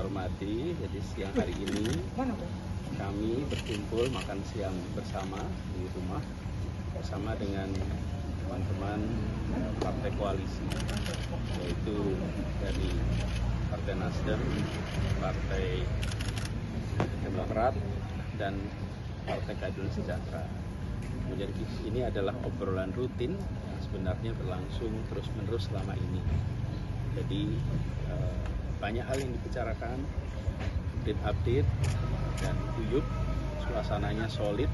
hormati, jadi siang hari ini kami berkumpul makan siang bersama di rumah bersama dengan teman-teman partai koalisi, yaitu dari Partai Nasdem, Partai Demokrat, dan Partai Keadilan Sejahtera. Jadi ini adalah obrolan rutin yang sebenarnya berlangsung terus-menerus selama ini. Jadi banyak hal yang dibicarakan, update dan guyup, suasananya solid,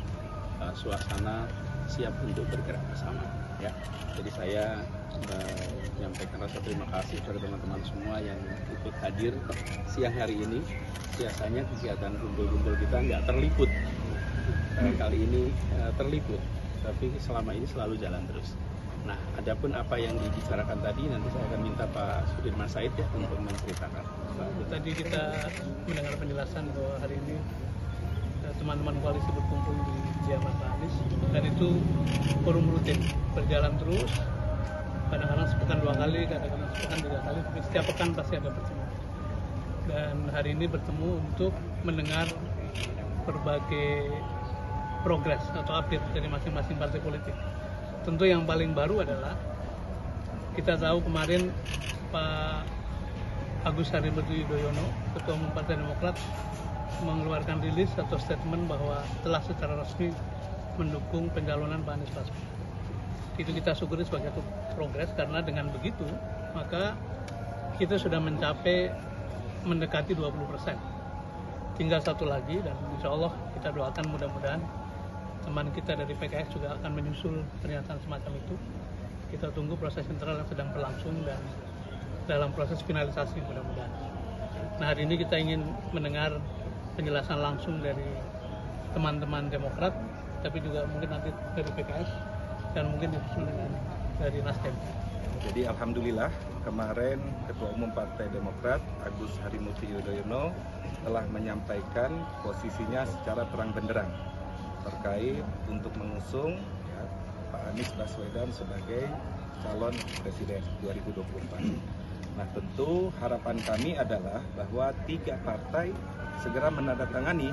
suasana siap untuk bergerak bersama. Ya, jadi saya menyampaikan rasa terima kasih kepada teman-teman semua yang ikut hadir siang hari ini. Biasanya kegiatan kumpul-kumpul kita nggak terliput, kali ini terliput, tapi selama ini selalu jalan terus. Nah, adapun apa yang dibicarakan tadi, nanti saya akan minta Pak Sudirman Said ya untuk menceritakan. Tadi kita mendengar penjelasan bahwa hari ini teman-teman koalisi berkumpul di kediaman Pak Anies, dan itu forum rutin berjalan terus. Kadang-kadang sepekan 2 kali, kadang-kadang sepekan 3 kali, tapi setiap pekan pasti ada pertemuan. Dan hari ini bertemu untuk mendengar berbagai progres atau update dari masing-masing partai politik. Tentu yang paling baru adalah kita tahu kemarin Pak Agus Harimurti Yudhoyono, Ketua Umum Partai Demokrat, mengeluarkan rilis atau statement bahwa telah secara resmi mendukung pencalonan Pak Anies Baswedan. Itu kita syukuri sebagai progres, karena dengan begitu maka kita sudah mencapai mendekati 20%. Tinggal satu lagi, dan insya Allah kita doakan mudah-mudahan teman kita dari PKS juga akan menyusul pernyataan semacam itu. Kita tunggu proses internal yang sedang berlangsung dan dalam proses finalisasi mudah-mudahan. Nah, hari ini kita ingin mendengar penjelasan langsung dari teman-teman Demokrat, tapi juga mungkin nanti dari PKS dan mungkin disusul dengan dari Nasdem. Jadi alhamdulillah kemarin Ketua Umum Partai Demokrat Agus Harimurti Yudhoyono telah menyampaikan posisinya secara terang benderang terkait untuk mengusung Pak Anies Baswedan sebagai calon presiden 2024. Nah, tentu harapan kami adalah bahwa 3 partai segera menandatangani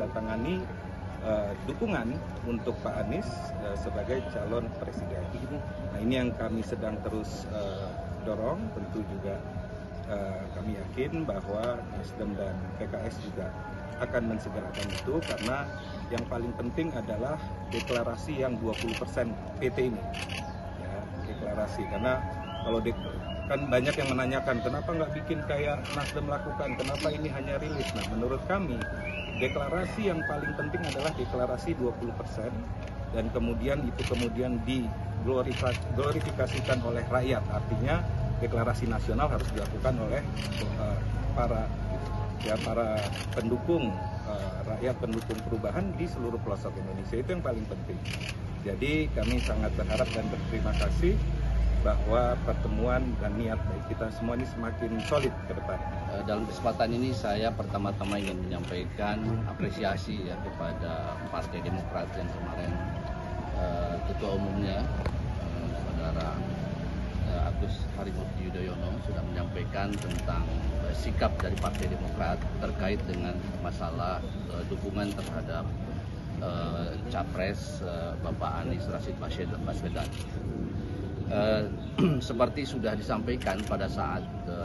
dukungan untuk Pak Anies sebagai calon presiden. Nah, ini yang kami sedang terus dorong. Tentu juga kami yakin bahwa Nasdem dan PKS juga akan mensegerakan itu, karena yang paling penting adalah deklarasi yang 20% PT ini. Ya, deklarasi, karena kalau kan banyak yang menanyakan kenapa nggak bikin kayak Nasdem lakukan, kenapa ini hanya rilis. Nah, menurut kami deklarasi yang paling penting adalah deklarasi 20%, dan kemudian itu diglorifikasikan oleh rakyat. Artinya deklarasi nasional harus dilakukan oleh para pendukung rakyat, pendukung perubahan di seluruh pelosok Indonesia. Itu yang paling penting. Jadi kami sangat berharap dan berterima kasih bahwa pertemuan dan niat baik kita semua ini semakin solid ke depan. Dalam kesempatan ini saya pertama-tama ingin menyampaikan apresiasi ya kepada Partai Demokrat yang kemarin Ketua Umumnya Saudara Agus Harimurti Yudhoyono sudah menyampaikan tentang sikap dari Partai Demokrat terkait dengan masalah dukungan terhadap Capres Bapak Anies Rashid Baswedan. Seperti sudah disampaikan pada saat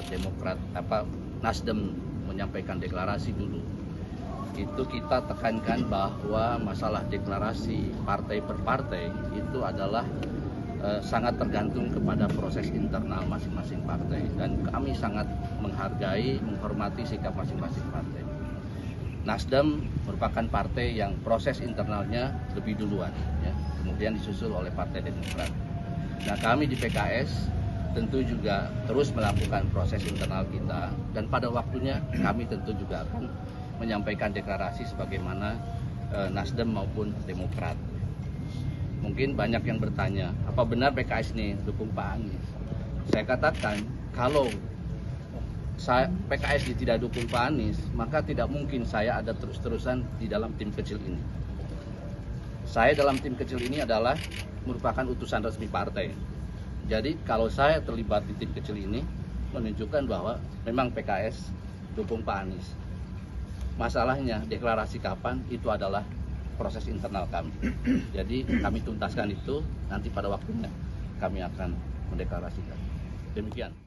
Nasdem menyampaikan deklarasi dulu, itu kita tekankan bahwa masalah deklarasi partai per partai itu adalah sangat tergantung kepada proses internal masing-masing partai, dan kami sangat menghargai, menghormati sikap masing-masing partai. Nasdem merupakan partai yang proses internalnya lebih duluan, ya, kemudian disusul oleh Partai Demokrat. Nah, kami di PKS tentu juga terus melakukan proses internal kita, dan pada waktunya kami tentu juga akan menyampaikan deklarasi sebagaimana Nasdem maupun Demokrat. Mungkin banyak yang bertanya, apa benar PKS ini dukung Pak Anies? Saya katakan, kalau PKS tidak dukung Pak Anies, maka tidak mungkin saya ada terus-terusan di dalam tim kecil ini. Saya dalam tim kecil ini adalah merupakan utusan resmi partai. Jadi kalau saya terlibat di tim kecil ini, menunjukkan bahwa memang PKS dukung Pak Anies. Masalahnya deklarasi kapan itu adalah proses internal kami. Jadi kami tuntaskan itu, nanti pada waktunya kami akan mendeklarasikan. Demikian.